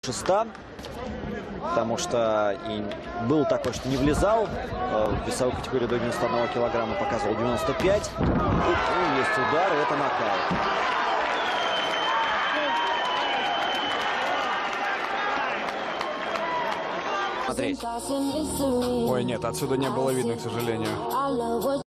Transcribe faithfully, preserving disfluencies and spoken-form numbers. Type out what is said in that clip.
шеста, потому что и был такой, что не влезал в весовую категорию до девяноста одного килограмма, показывал девяносто пять. И, и есть удар, и это нокаут. Смотреть. Ой, нет, отсюда не было видно, к сожалению.